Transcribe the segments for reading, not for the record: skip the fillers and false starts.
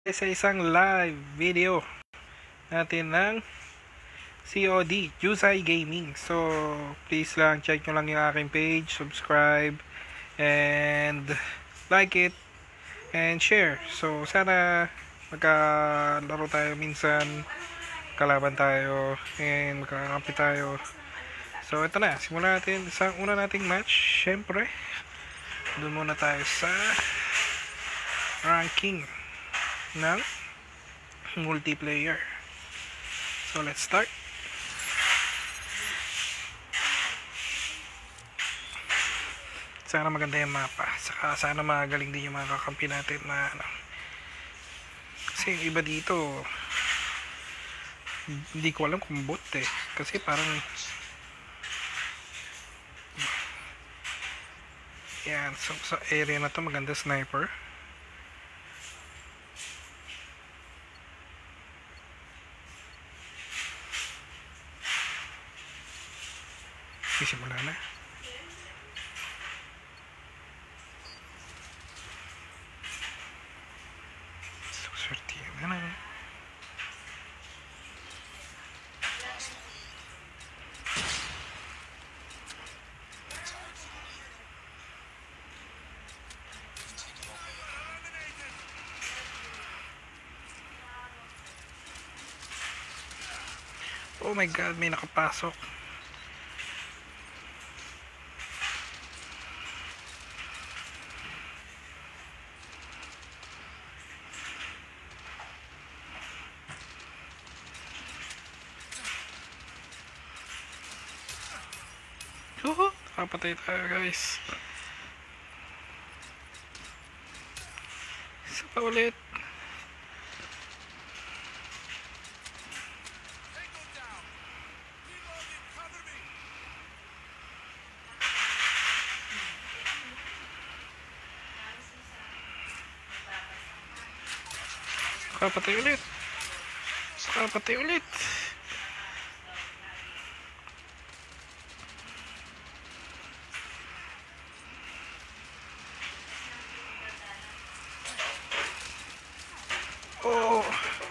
Sa isang live video natin ng COD, Jusay Gaming. So, please lang, check nyo lang yung aking page, subscribe, and like it, and share. So, sana magkalaro tayo minsan, kalaban tayo, and magkakampi tayo. So, ito na, simulan natin. Isang una nating match, syempre, doon muna tayo sa ranking ng multiplayer. So let's start. Sana maganda yung mapa. Saka sana magaling din yung mga kakampi natin na kasi yung iba dito hindi ko alam kung bot eh. Kasi parang yan, so, sa area na to maganda sniper. Simula na. So, swerte yan na. Oh my god, may nakapasok. Nakapatay tayo guys. Isa pa ulit. Nakapatay ulit. Nakapatay ulit. Oh.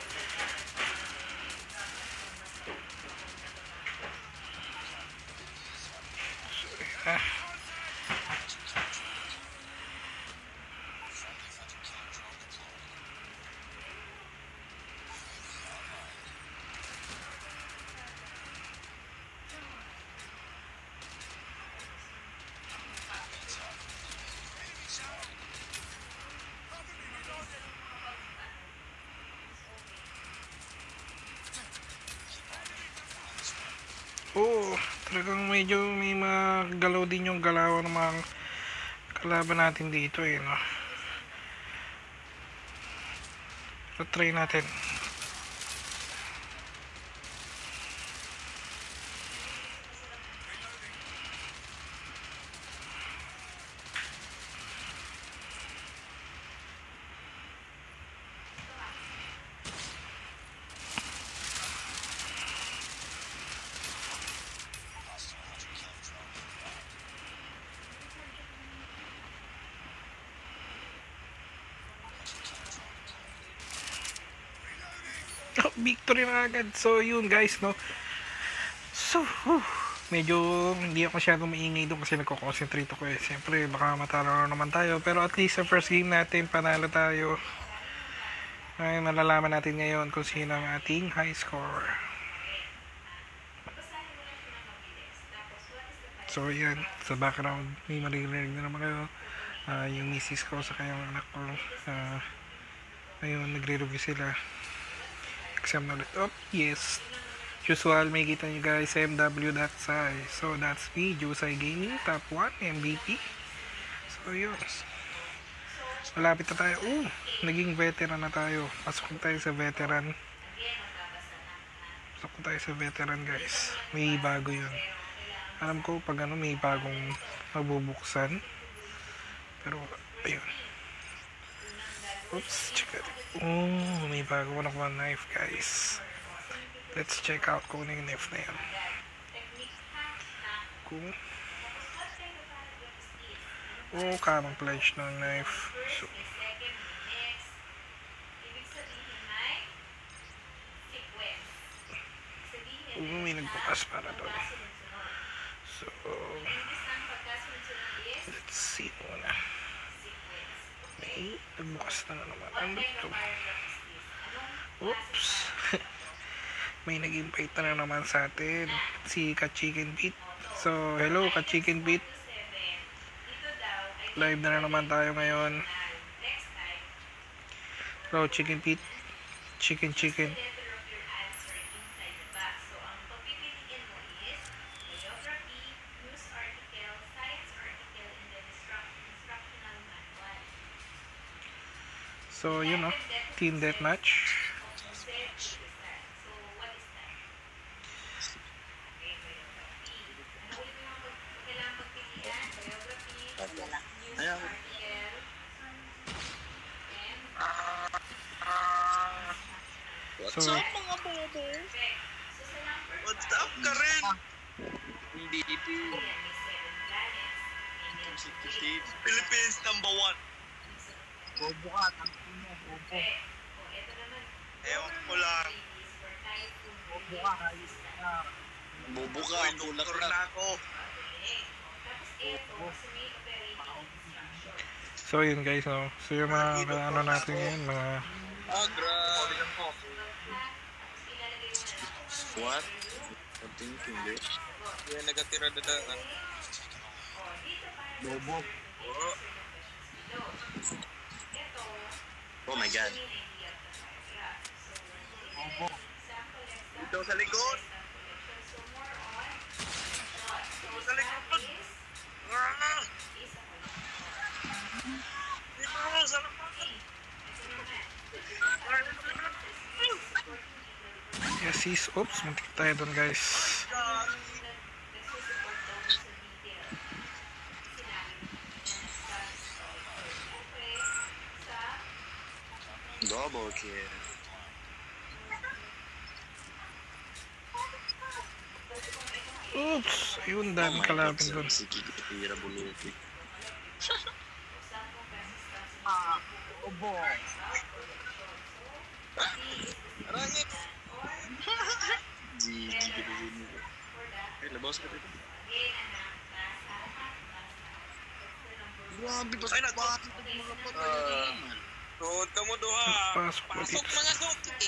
Oh, talagang medyo may mga galaw din yung galawan ng mga kalaban natin dito eh, no? So, try natin. Oh, victory na agad. So, yun guys, no? So, medyo hindi ako masyadong maingay doon kasi nagko-concentrate ako eh. Siyempre, baka matalo naman tayo. Pero at least sa first game natin, panalo tayo. Ay, malalaman natin ngayon kung sino ang ating high score. So, yan. Sa background, may maririnig na naman kayo. Yung misis ko sa kayong anak ko. Ayun, nagre-review sila. Exam na ulit. Oh, yes. Usual, may kita nyo guys, MW.sai. So, that's me, Jusay Gaming, top 1, MVP. So, yun. Malapit na tayo. Naging veteran na tayo. Pasok tayo sa veteran. Pasok tayo sa veteran guys. May bago yun. Alam ko pag may bagong mabubuksan. Pero, ayun. Oops, check it. May bago ko nakuha knife guys. Let's check out kung ano yung knife na yan. Camouflage ng knife. So, may nagbukas para doon. So, let's see muna. May nagbukas na naman. Ano ito? Oops. May nag-invite na naman sa atin. Si Ka-Chicken Beat. So, hello Ka-Chicken Beat. Live na naman tayo ngayon. Hello Chicken Beat. Chicken. So, yun know, team deathmatch. What's up mga bobo? What's up ka rin? Hindi ito. Philippines number 1. Bobo ka, tangin mo, bobo. Ewan ko lang. Bobo ka, ayos ka. Bobo ka, ang bulak na ako. So yun guys, no? So yung mga ano natin ngayon, mga what? Continue English? Yan nagatira dadaan. Bobo. Oh my god. Bobo. Dito sa likod. Dito sa likod. Dito sa likod. yes, sis. Oops, muntik tayo doon guys. Double kill. Oops, ayun, daming kalapin doon. Sige, tira buluti. Obo. Arangit. Gigi gitu ini. Labas ka dito. Grabe ba sa bakit mga patay naman? Tuod ka mo duha. Pasok mga gotik.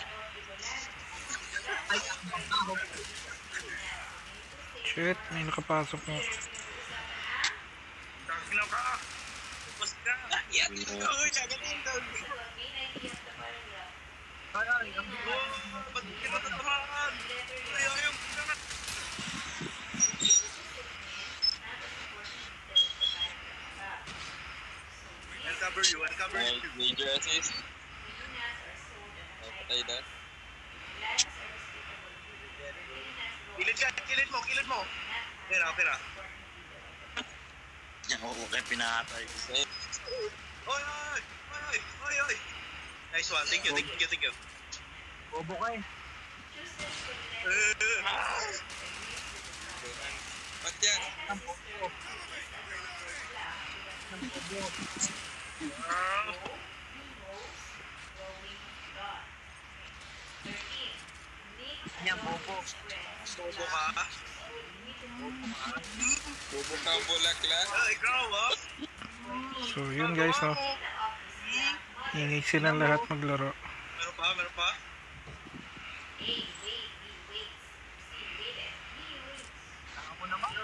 Shit, may nakapasok na. Tangina ka. Bas ka. Yan. Uy, nagaling daw. Ay, ba't kinatatamaan? Ay, ayaw ka. I'll cover you. Major assist. Patay na. Kilid mo. Pera. Yan, oo, kaya pinatay. Oy. Nice one. Thank you. Bobo ka eh. Ba't yan? Yan, bobo. Bobo ka? Bobo ka, bulakla? Ikaw, ah? So yun guys, no? Ingay silang lahat maglaro. Meron pa? Ako naman.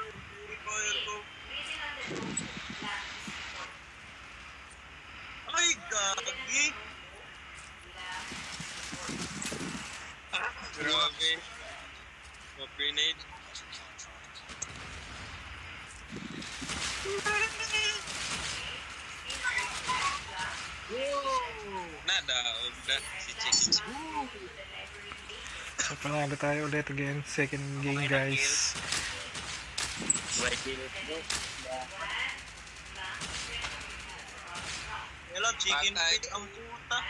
Ay, gagi! Grabe. Grenade. Nada, si Chicken. So panalo tayo ulit again. Second game guys. Hello, Chicken Feet. Ang puta.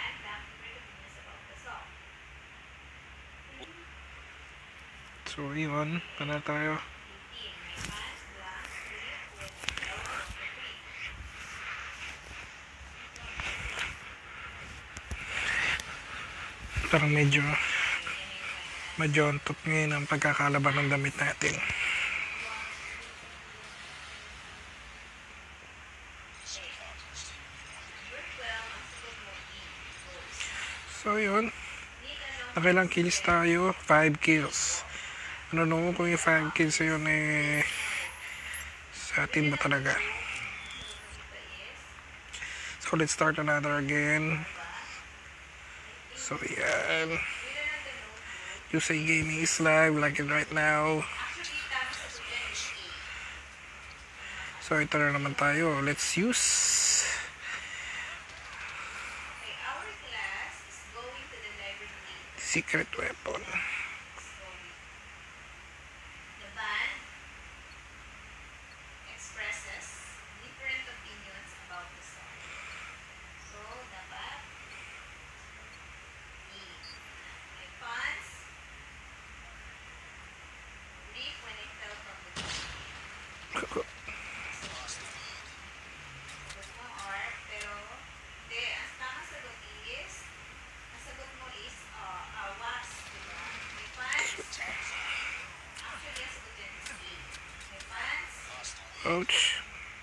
So yun, panalo tayo. Parang medyo majontot ngayon ang pagkakalaban ng damit natin. So yun, nakailang kills tayo? 5 kills. Ano naman kung yung 5 kills yun sa atin ba talaga? So let's start another again. So yan, Yusai Gaming is live like it right now. So ito na naman tayo, let's use secret weapon. Ouch.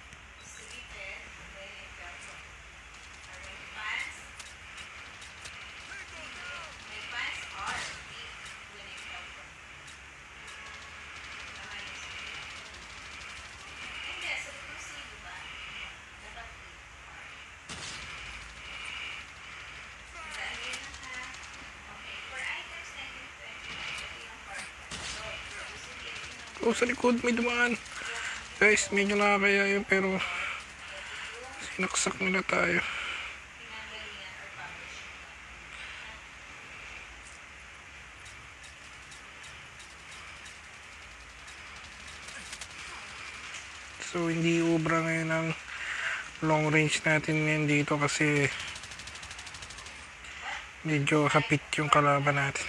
Oh, sa likod may dumaan. Guys, medyo nakakaya yun pero sinaksak nila tayo. So hindi ubra ngayon ang long range natin ngayon dito kasi medyo hapit yung kalaban natin.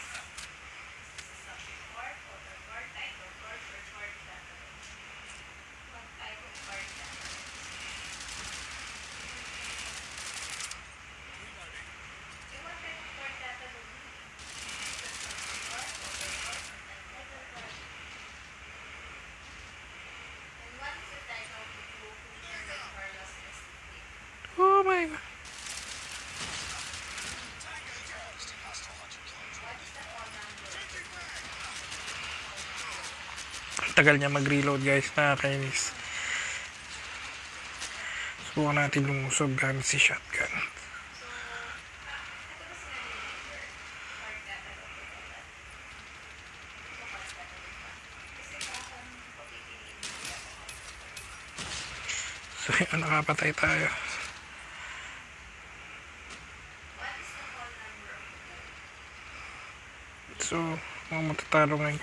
Oh my God. Tagal niya mag-reload guys, nakakainis. Subukan natin lumusob gamit si shotgun. So yun, nakapatay tayo. So, mga matatalo ngayon.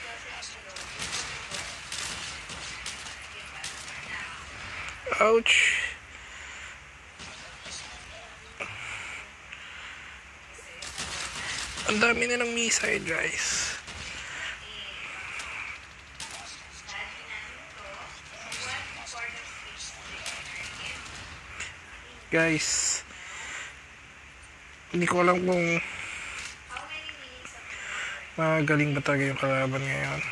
Ouch! Ang dami na ng missile guys. Guys, hindi ko alam kung magaling ba talaga yung kalaban ngayon.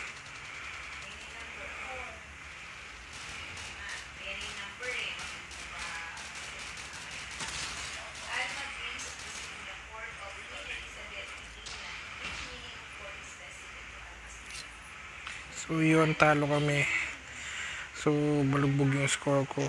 So yun, talo kami. So balugbog yung score ko.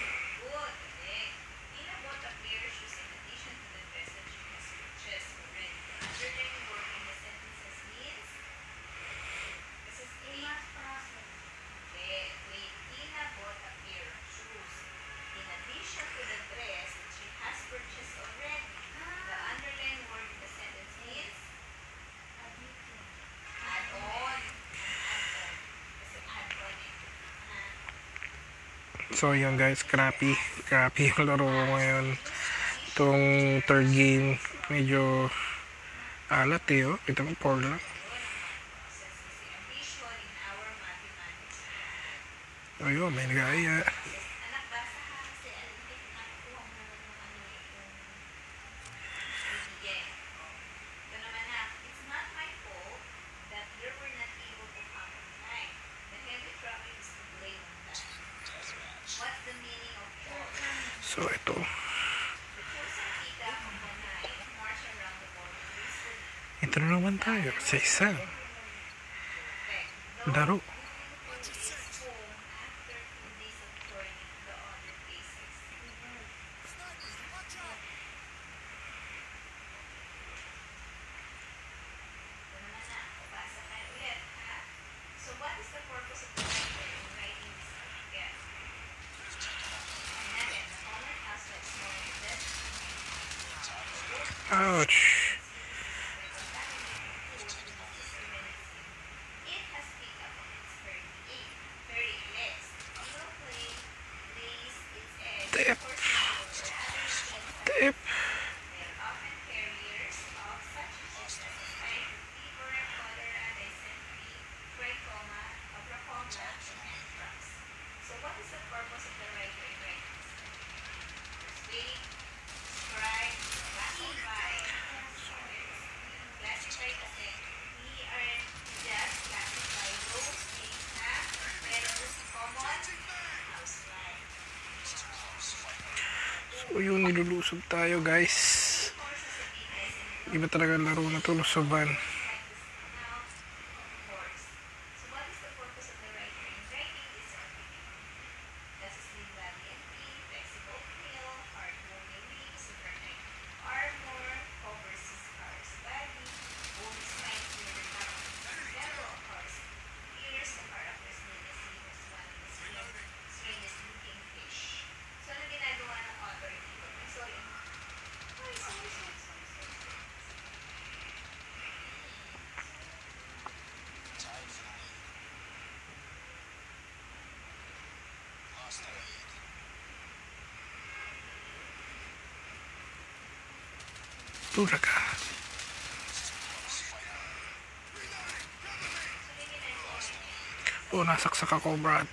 So yun guys, crappy yung laro ko ngayon. Itong third game, medyo alat oh. Kita mo, 4 lang. Ayun, may nagaya. Ito na naman tayo sa isang laro. Ouch. Tip. Tip. So yung nilulusob tayo guys. Iba talaga laro na to, lusoban. Tura ka. Oh, nasaksak ako, Brad.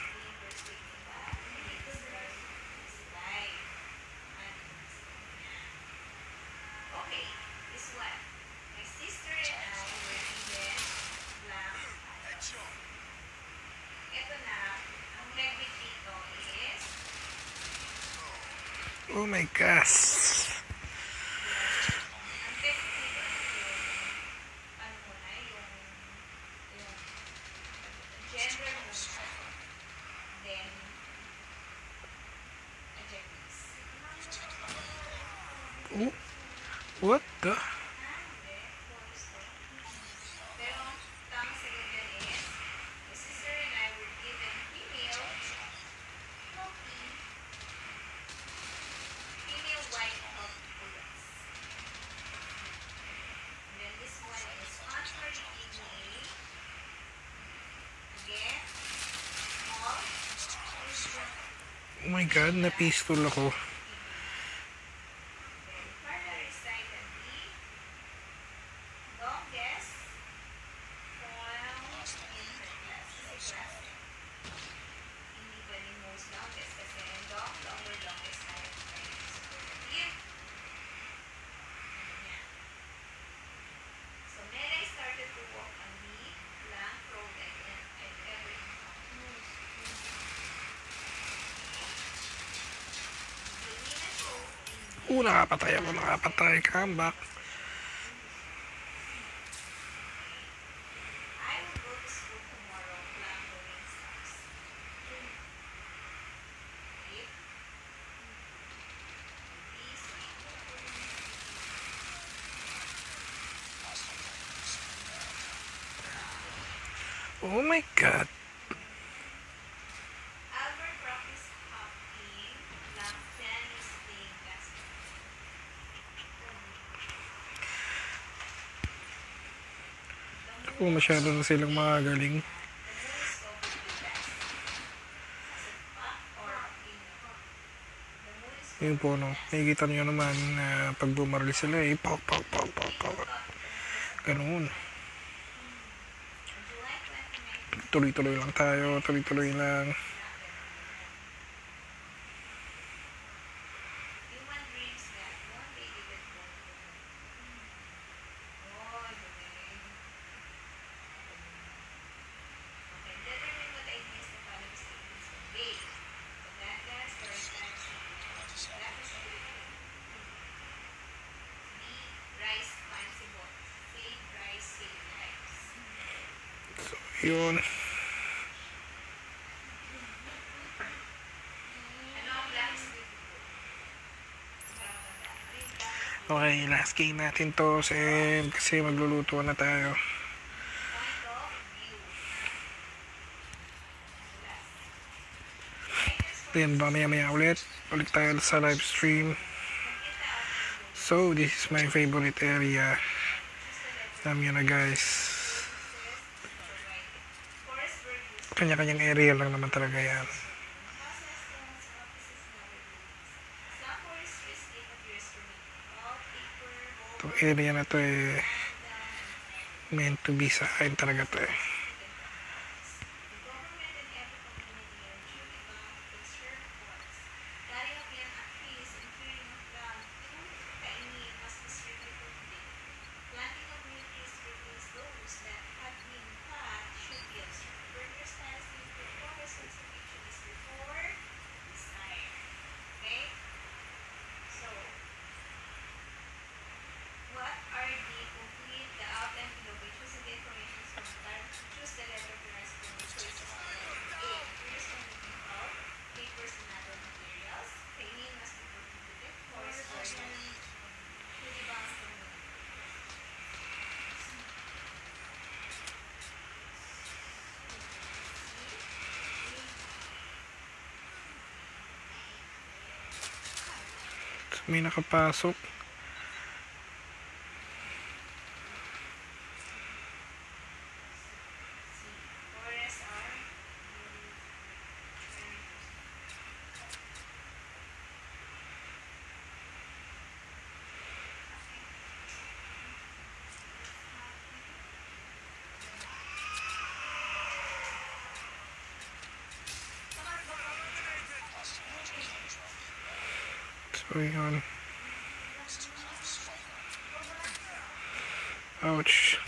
Oh my gosh. Oh, what the? Oh my god, na-peaceful ako. Nakapatay ako, nakapatay. Comeback. Oh my god. Oh, masyado na silang magaling. Yun po, no. Nakikita nyo naman na pag bumaril sila, pok, pok, pok, pok, pok. Ganun. Tuloy-tuloy lang tayo. Tuloy-tuloy lang. Yun. Okay, last game natin to kasi magluluto na tayo. Then mamaya ulit tayo sa live stream. So this is my favorite area. Alam nyo na guys, kanya-kanyang area lang naman talaga yan. Itong area na to meant to be sa akin talaga to may nakapasok. So yun. Ouch.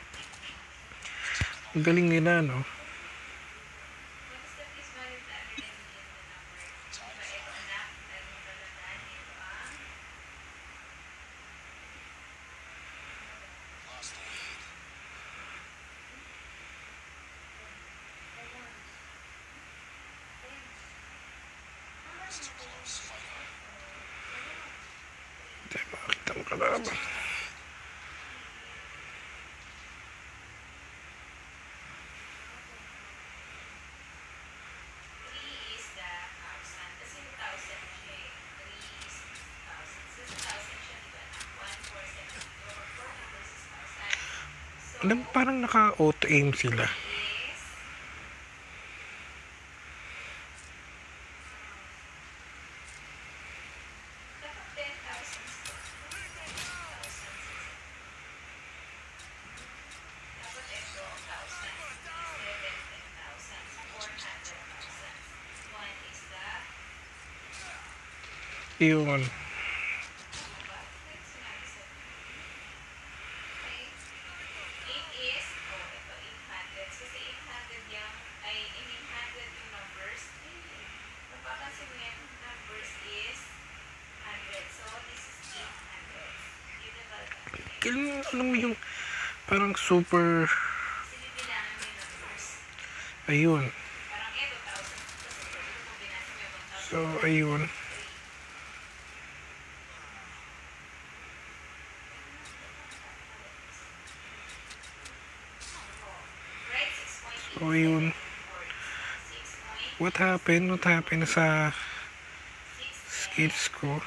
Ang galing nila, no? Hindi makakita mo kalaban. Alam, parang naka-auto-aim sila. Yun. Kailan, alam mo yung parang super, ayun. So ayun. So ayun. What happened sa skills ko?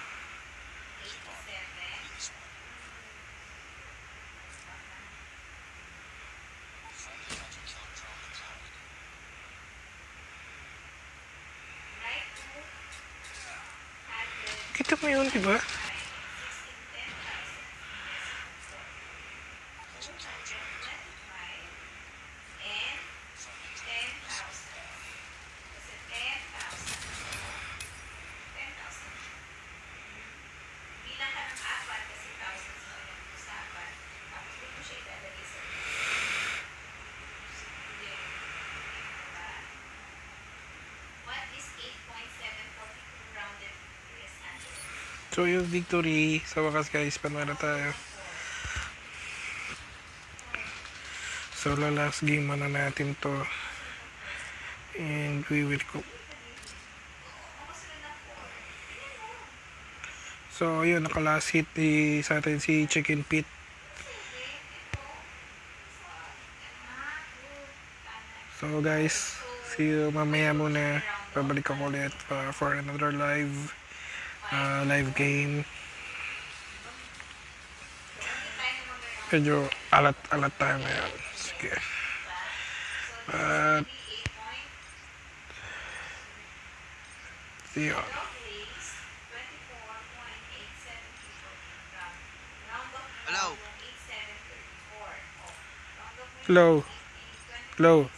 Kita mo yun, diba? So yung victory, sa wakas guys, panalo tayo. So last game muna natin to. And we will cook. So yun, naka-last hit sa atin si Chicken Pit. So guys, see you mamaya muna. Babalik ako ulit for another live game. Medyo alat tayo ngayon. Sige. See you. Hello. Hello.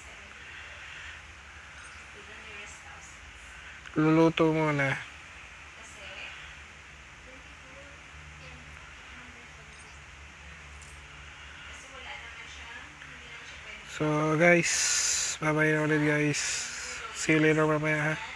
Luluto muna. So guys, bye bye na ulit guys. See you later mamaya ha.